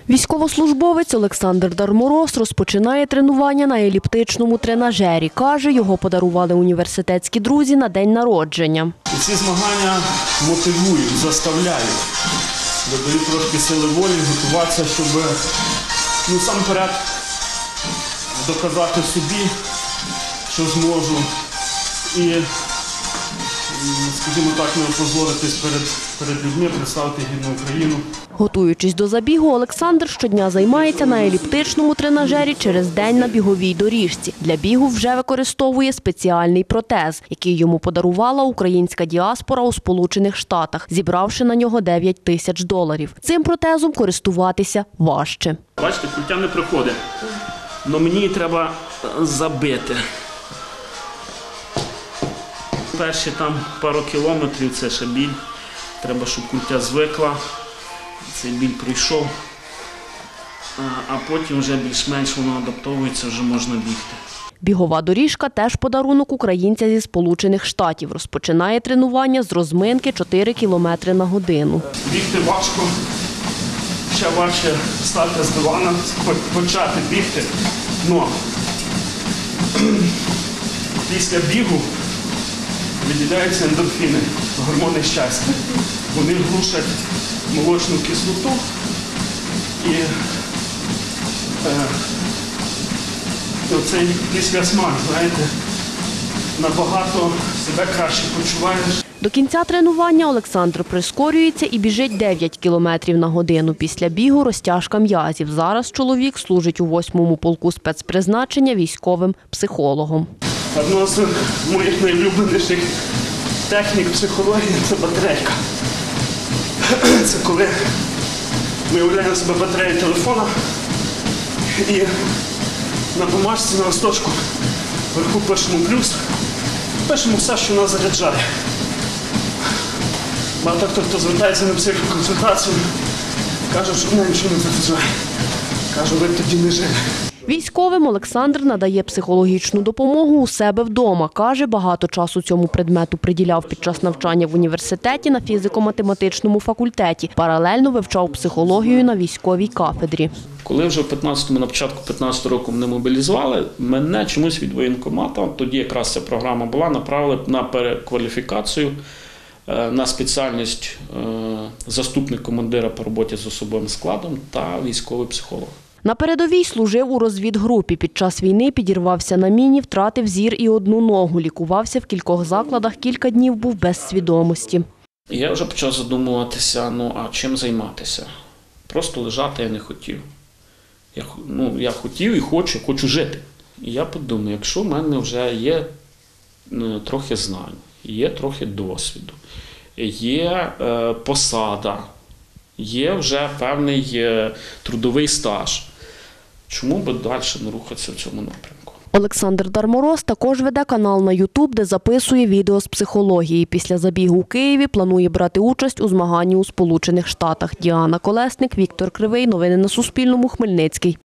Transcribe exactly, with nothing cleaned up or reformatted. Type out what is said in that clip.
Військовослужбовець Олександр Дармороз розпочинає тренування на еліптичному тренажері. Каже, його подарували університетські друзі на день народження. І ці змагання мотивують, заставляють, додають трошки сили волі, готуватися, щоб ну, сам перед доказати собі, що зможу. І, скажімо так, не опозоритись перед, перед людьми, представити гідну Україну. Готуючись до забігу, Олександр щодня займається на еліптичному тренажері через день на біговій доріжці. Для бігу вже використовує спеціальний протез, який йому подарувала українська діаспора у Сполучених Штатах, зібравши на нього дев'ять тисяч доларів. Цим протезом користуватися важче. Бачите, куття не приходить, але мені треба забити. Перші там пару кілометрів – це ще біль. Треба, щоб куття звикла. Цей біль пройшов, а потім вже більш-менш воно адаптовується, вже можна бігти. Бігова доріжка – теж подарунок українця зі Сполучених Штатів. Розпочинає тренування з розминки чотири кілометри на годину. Бігти важко, ще важче встати з дивана, почати бігти. Но після бігу виділяються ендорфіни, гормони щастя. Вони глушать молочну кислоту і е, оцей післясмак, знаєте, набагато себе краще почуваєш. До кінця тренування Олександр прискорюється і біжить дев'ять кілометрів на годину. Після бігу розтяжка м'язів. Зараз чоловік служить у восьмому полку спецпризначення військовим психологом. Одна з моїх найулюбленіших технік психології – це батарейка. Це коли ми уявляємо себе батарею телефона і на бумажці, на листочку вверху пишемо плюс, пишемо все, що нас заряджає. Багато хто, хто звертається на психоконсультацію, каже, що мене нічого не заряджає. Кажу, ви тоді не жили. Військовим Олександр надає психологічну допомогу у себе вдома. Каже, багато часу цьому предмету приділяв під час навчання в університеті на фізико-математичному факультеті. Паралельно вивчав психологію на військовій кафедрі. Коли вже в п'ятнадцятому, на початку п'ятнадцятого року мене мобілізували, мене чомусь від воєнкомату, тоді якраз ця програма була, направили на перекваліфікацію на спеціальність заступник командира по роботі з особовим складом та військовий психолог. На передовій служив у розвідгрупі. Під час війни підірвався на міні, втратив зір і одну ногу. Лікувався в кількох закладах, кілька днів був без свідомості. Я вже почав задумуватися, ну а чим займатися? Просто лежати я не хотів. Я, ну, я хотів і хочу, хочу жити. І я подумав, якщо в мене вже є трохи знань, є трохи досвіду, є е, посада, є вже певний е, трудовий стаж, чому би далі не рухатися в цьому напрямку? Олександр Дармороз також веде канал на ютуб, де записує відео з психології. Після забігу у Києві планує брати участь у змаганні у Сполучених Штатах. Діана Колесник, Віктор Кривий. Новини на Суспільному. Хмельницький.